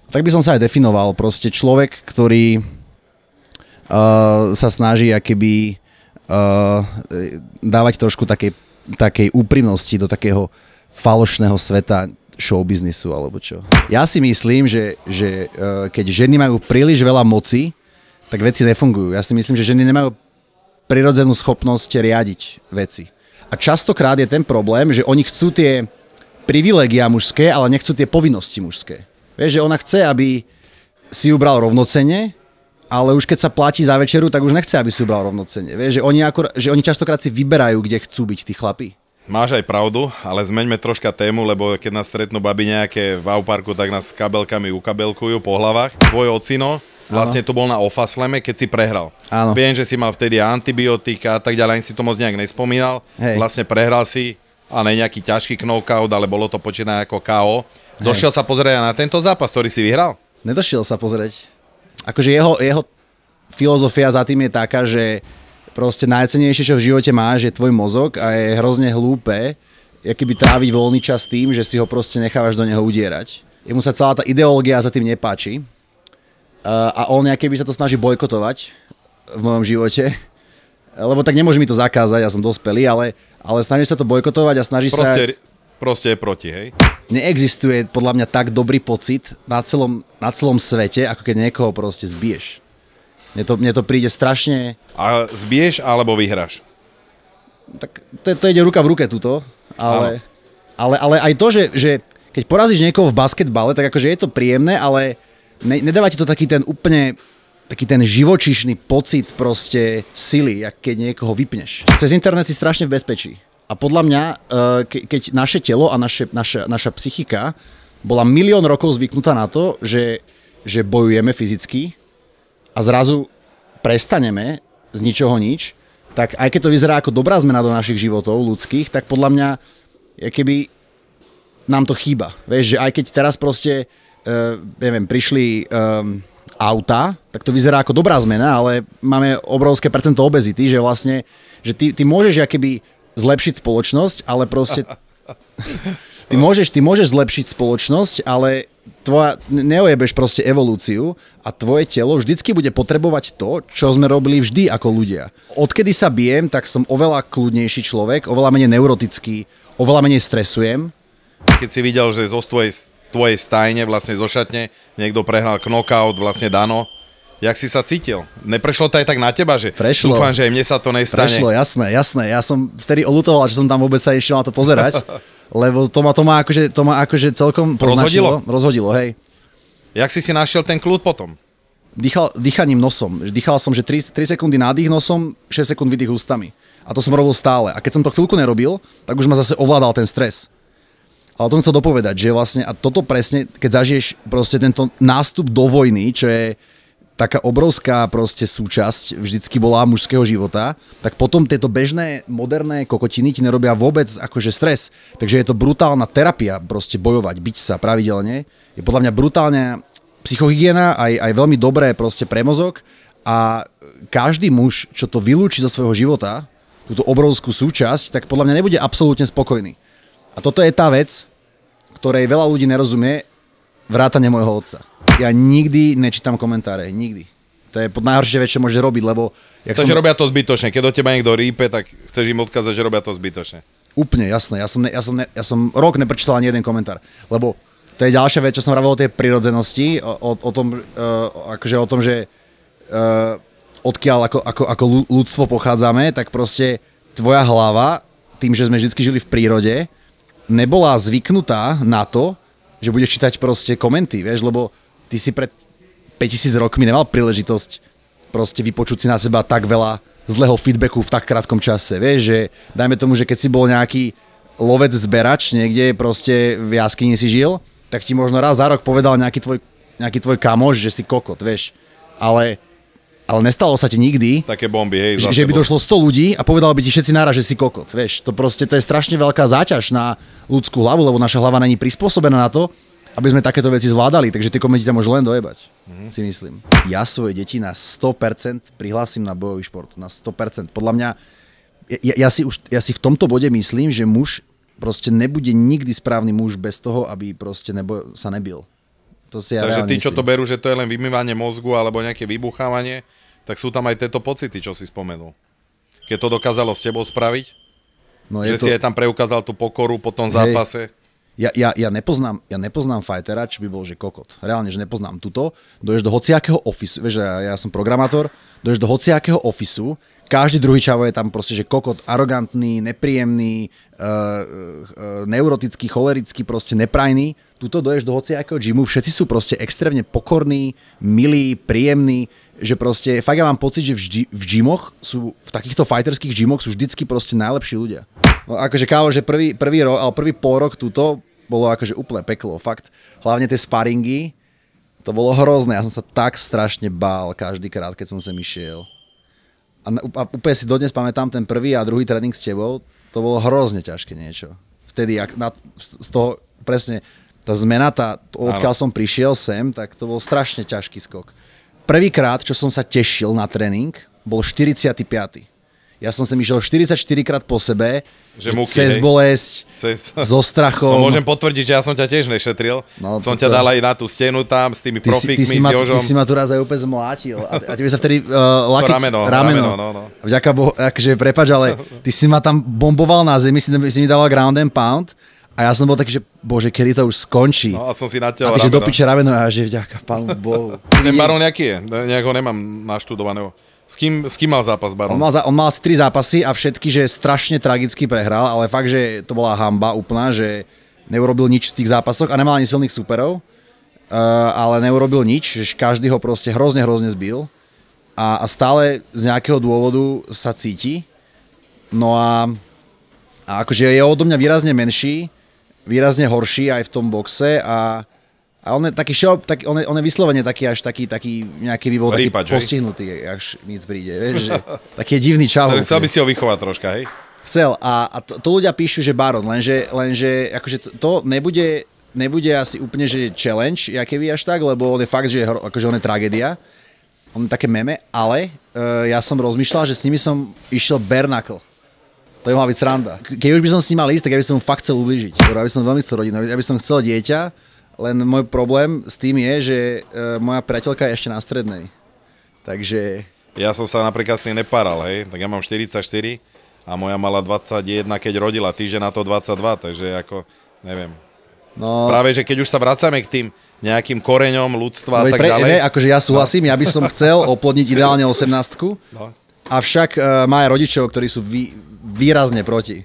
Tak by som sa aj definoval, proste človek, ktorý sa snaží akoby dávať trošku takej úprimnosti do takého falošného sveta showbiznisu, alebo čo. Ja si myslím, že keď ženy majú príliš veľa moci, tak veci nefungujú. Ja si myslím, že ženy nemajú prirodzenú schopnosť riadiť veci. A častokrát je ten problém, že oni chcú tie privilégia mužské, ale nechcú tie povinnosti mužské. Vieš, že ona chce, aby si ju bral rovnocenne, ale už keď sa platí za večeru, tak už nechce, aby si ju bral rovnocenne. Vieš, že oni častokrát si vyberajú, kde chcú byť tí chlapi. Máš aj pravdu, ale zmeňme troška tému, lebo keď nás stretnú baby nejaké v auparku, tak nás s kabelkami ukabelkujú po hlavách. Tvoj ocino vlastne tu bol na Ofasleme, keď si prehral. Áno. Viem, že si mal vtedy antibiotika a tak ďalej, ani si to moc nejak nespomínal. Hej. Vlastne prehral si, ale nejaký ťažký knockout, ale bolo to počítané ako KO. Došiel sa pozrieť na tento zápas, ktorý si vyhral? Nedošiel sa pozrieť. Akože jeho filozofia za tým je taká, že proste najcennejšie, čo v živote máš, je tvoj mozog a je hrozne hlúpe, akýby tráviť voľný čas tým, že si ho proste nechávaš do neho udierať. Jemu sa celá tá ideológia za tým nepáči a on akýby sa to snaží bojkotovať v mojom živote, lebo tak nemôže mi to zakázať, ja som dospelý, ale snaží sa to bojkotovať a snaží sa... Proste je proti, hej? Neexistuje podľa mňa tak dobrý pocit na celom svete, ako keď niekoho proste zbiješ. Mne to príde strašne... A zbiješ alebo vyhráš? Tak to ide ruka v ruke tuto, ale aj to, že keď porazíš niekoho v basketbale, tak akože je to príjemné, ale nedáva ti to taký ten úplne taký ten živočíšny pocit proste sily, keď niekoho vypneš. Cez internet si strašne v bezpečí. A podľa mňa, keď naše telo a naša psychika bola milión rokov zvyknutá na to, že bojujeme fyzicky a zrazu prestaneme z ničoho nič, tak aj keď to vyzerá ako dobrá zmena do našich životov ľudských, tak podľa mňa keby nám to chýba. Vieš, že aj keď teraz proste, prišli auta, tak to vyzerá ako dobrá zmena, ale máme obrovské percento obezity, že vlastne, že ty môžeš akoby zlepšiť spoločnosť, ale proste... Ty môžeš zlepšiť spoločnosť, ale neojebeš proste evolúciu a tvoje telo vždycky bude potrebovať to, čo sme robili vždy ako ľudia. Odkedy sa bijem, tak som oveľa kľudnejší človek, oveľa menej neurotický, oveľa menej stresujem. Keď si videl, že zo tvojej stajne, vlastne zo šatne, niekto prehral knockout, vlastne Dano, jak si sa cítil? Neprešlo to aj tak na teba, že Prešlo. Dúfam, že aj mne sa to nestane? Prešlo, jasné. Ja som vtedy oľutoval, že som tam vôbec sa išiel na to pozerať, lebo to ma akože celkom poznačilo. Rozhodilo, hej. Jak si našiel ten kľud potom? Dýchaním nosom. Dýchal som, že 3 sekundy nádych nosom, 6 sekúnd vydých ústami. A to som robil stále. A keď som to chvíľku nerobil, tak už ma zase ovládal ten stres. Ale to som chcel dopovedať, že vlastne, a toto presne, keď zažiješ proste tento nástup do vojny, čo je taká obrovská proste súčasť vždycky bola mužského života, tak potom tieto bežné, moderné kokotiny ti nerobia vôbec akože stres. Takže je to brutálna terapia proste bojovať, byť sa pravidelne. Je podľa mňa brutálna psychohygiena, aj veľmi dobré proste pre mozog a každý muž, čo to vylúči zo svojho života, túto obrovskú súčasť, tak podľa mňa nebude absolútne spokojný. A toto je tá vec, ktorej veľa ľudí nerozumie, vrátane môjho otca. Ja nikdy nečítam komentáre, nikdy. To je najhoršie vec, čo môžeš robiť, lebo... Takže robia to zbytočne. Keď do teba niekto rípe, tak chceš im odkázať, že robia to zbytočne. Úplne, jasné. Ja som rok neprečítal ani jeden komentár, lebo to je ďalšia vec, čo som hovoril o tej prirodzenosti, o tom, že odkiaľ ako ľudstvo pochádzame, tak proste tvoja hlava, tým, že sme vždy žili v prírode, nebola zvyknutá na to, že budeš čítať proste komenty, vieš, lebo ty si pred 5000 rokmi nemal príležitosť proste vypočuť si na seba tak veľa zlého feedbacku v tak krátkom čase, vieš, že dajme tomu, že keď si bol nejaký lovec zberač niekde proste v jaskyni si žil, tak ti možno raz za rok povedal nejaký tvoj kamoš, že si kokot, vieš, ale nestalo sa ti nikdy, také bomby, hej, že by došlo 100 ľudí a povedal by ti všetci naraz, že si kokot, vieš. To je strašne veľká záťaž na ľudskú hlavu, lebo naša hlava není prispôsobená na to, aby sme takéto veci zvládali, takže tie komenty tam môžu len dojebať, si myslím. Ja svoje deti na 100% prihlásim na bojový šport, na 100%. Podľa mňa, ja si v tomto bode myslím, že muž proste nebude nikdy správny muž bez toho, aby proste sa nebil. Takže tí, čo to berú, že to je len vymývanie mozgu alebo nejaké vybuchávanie, tak sú tam aj tieto pocity, čo si spomenul. Keď to dokázalo s tebou spraviť, že si aj tam preukázal tú pokoru po tom zápase. Ja nepoznám fightera, či by bol, že kokot. Reálne, že nepoznám tuto. Dojdeš do hociakého ofisu, vieš, ja som programátor, dojdeš do hociakého ofisu, každý druhý čavo je tam proste, že kokot, arogantný, nepríjemný, neurotický, cholerický, proste neprajný. Tuto dojdeš do hociakého gymu, všetci sú proste extrémne pokorní, milí, príjemní, že proste, fakt ja mám pocit, že v gymoch sú, v takýchto fighterských gymoch sú vždycky proste najlepší ľudia. No akože kávo, že prvý pol rok tuto bolo akože úplne peklo, fakt. Hlavne tie sparingy, to bolo hrozné, ja som sa tak strašne bál každýkrát, keď som sem išiel. A úplne si dodnes pamätám ten prvý a druhý tréning s tebou, to bolo hrozne ťažké niečo. Vtedy, z toho presne, tá zmena, odkiaľ som prišiel sem, tak to bol strašne ťažký skok. Prvýkrát, čo som sa tešil na tréning, bol 45. Ja som sem išiel 44 krát po sebe, že cez bolesť, so strachom. No, môžem potvrdiť, že ja som ťa tiež nešetril. No, som ťa dal aj na tú stenu tam s tými profíkmi, s Jožom. Ty si ma tu raz aj úplne zmlátil. A tebe sa vtedy rameno. No. Vďaka Bohu, akože prepáč, ale ty si ma tam bomboval na zemi, si mi dával ground and pound. A ja som bol taký, že bože, kedy to už skončí. No a som si natiaľ rameno. A ty, že do piče rameno, a že vďaka Pánu Bohu. Ten Baron jaký je? Nejako nemám naštudovaného. S kým mal zápas Baron? On mal asi 3 zápasy a všetky, že strašne tragicky prehral, ale fakt, že to bola hanba úplná, že neurobil nič v tých zápasoch a nemal ani silných superov, ale neurobil nič, že každý ho proste hrozne zbil a stále z nejakého dôvodu sa cíti. No a akože je odo mňa výrazne menší, výrazne horší aj v tom boxe a on je taký on je vyslovene taký až taký nejaký by bol taký postihnutý, až mi to príde, vieš, že taký je divný čavo. Chcel by si ho vychovať troška, hej? Chcel a to ľudia píšu, že Baron, lenže akože to nebude asi úplne, že challenge, jaké až tak, lebo on je fakt, že akože on je tragédia, on je také meme, ale ja som rozmýšľal, že s nimi som išiel bare knuckle. To by mala byť sranda. Keď už by som s ním mal ísť, tak ja by som mu fakt chcel ublížiť. Ja by som veľmi chcel rodinu, ja by som chcel dieťa. Len môj problém s tým je, že moja priateľka je ešte na strednej. Takže... Ja som sa napríklad s tým nepáral, hej. Tak ja mám 44 a moja mala 21, keď rodila, týždeň na to 22, takže ako, neviem. No... Práve, že keď už sa vracame k tým nejakým koreňom ľudstva a tak ďalej... Akože ja súhlasím, ja by som chcel oplodniť ideálne 18-ku, avšak má aj rodičov, ktorí sú výrazne proti.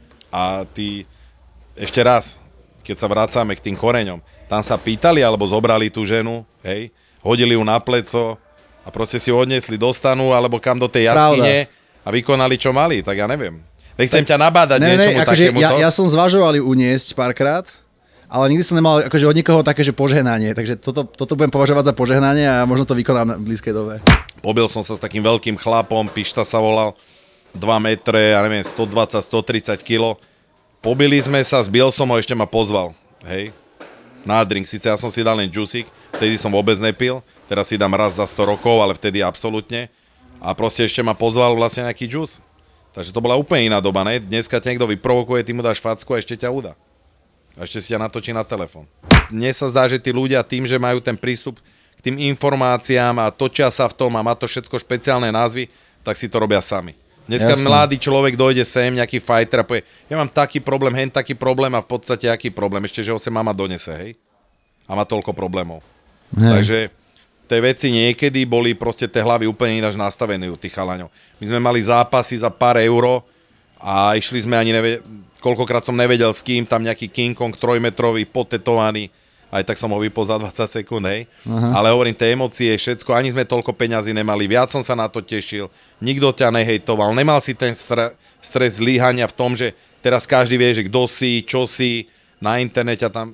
A ty, ešte raz, keď sa vracame k tým koreňom, tam sa pýtali, alebo zobrali tú ženu, hej, hodili ju na pleco a proste si ju odniesli do stanu, alebo kam do tej jaskyne a vykonali, čo mali, tak ja neviem. Nechcem ťa nabádať niečomu akože takémuto. Ja som zvažoval ju uniesť párkrát, ale nikdy som nemal akože od nikoho také, že požehnanie, takže toto budem považovať za požehnanie a možno to vykonám v blízkej dobe. Pobil som sa s takým veľkým chlapom, Pišta sa volal, 2 metre, ja neviem, 120-130 kg. Pobili sme sa, zbil som ho, ešte ma pozval, hej. Na drink, síce ja som si dal len džusík, vtedy som vôbec nepil, teraz si dám raz za 100 rokov, ale vtedy absolútne. A proste ešte ma pozval vlastne nejaký džus. Takže to bola úplne iná doba, ne? Dneska ťa niekto vyprovokuje, ty mu dáš facku a ešte ťa udá. A ešte si ťa natočí na telefón. Mne sa zdá, že tí ľudia tým, že majú ten prístup k tým informáciám a točia sa v tom a má to všetko špeciálne názvy, tak si to robia sami. Dneska mladý človek dojde sem, nejaký fighter a povie, ja mám taký problém, hen taký problém a v podstate aký problém, ešte, že ho sem mama donese, hej? A má toľko problémov. Takže tie veci niekedy boli proste tie hlavy úplne ináč nastavené u tých chalaňov. My sme mali zápasy za pár euro a išli sme koľkokrát som nevedel s kým, tam nejaký King Kong 3-metrový, potetovaný, aj tak som ho vypol za 20 sekúnd, hej. Ale hovorím, tie emócie, všetko, ani sme toľko peňazí nemali, viac som sa na to tešil, nikto ťa nehejtoval, nemal si ten stres zlyhania v tom, že teraz každý vie, že kto si, čo si, na internete tam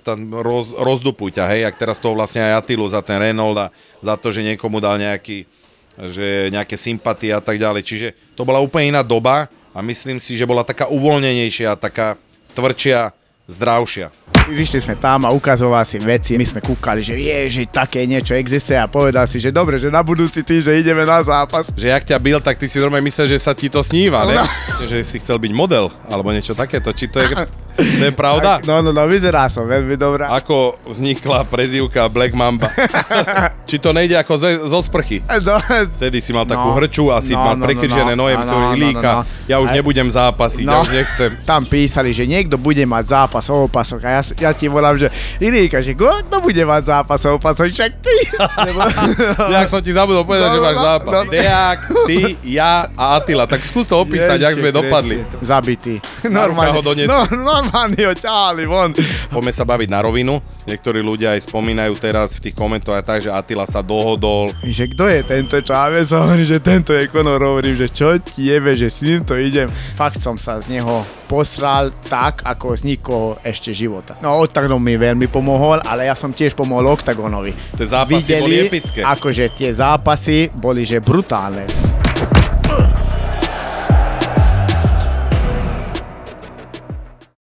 rozdupuj ťa, hej, jak teraz to vlastne aj Attilu za ten Renault a za to, že niekomu dal nejaké sympatie a tak ďalej. Čiže to bola úplne iná doba a myslím si, že bola taká uvoľnenejšia, taká tvrdšia, zdravšia. Vyšli sme tam a ukazoval si veci, my sme kúkali, že že také niečo existuje a povedal si, že dobre, že na budúci týždeň ideme na zápas. Že jak ťa bil, tak ty si normálne myslel, že sa ti to sníva, ne? Že si chcel byť model, alebo niečo takéto, či to je... To je pravda? No, vyzerá som veľmi dobrá. Ako vznikla prezývka Black Mamba? Či to nejde ako zo sprchy? Vtedy si mal takú hrču a si mal prekržené nohy, Ilíka, ja už nebudem zápasiť, ja už nechcem. Tam písali, že niekto bude mať zápas o opasok a ja ti volám, že Ilíka, že kto bude mať zápas o opasok, však ty. Jak som ti zabudol povedať, že máš zápas. Dejak, ty, ja a Attila, tak skús to opísať, jak sme dopadli. Zabitý. Normálne ho ťahali von. Poďme sa baviť na rovinu. Niektorí ľudia aj spomínajú teraz v tých komentoch aj tak, že Attila sa dohodol. Že kto je tento Chávez? Hovorím, že tento je Conor. Hovorím, že čo ti jebe, že s ním to idem. Fakt som sa z neho posral tak, ako z nikoho ešte života. No Octagon mi veľmi pomohol, ale ja som tiež pomohol Octagonovi. Tie zápasy boli epické. Akože tie zápasy boli že brutálne.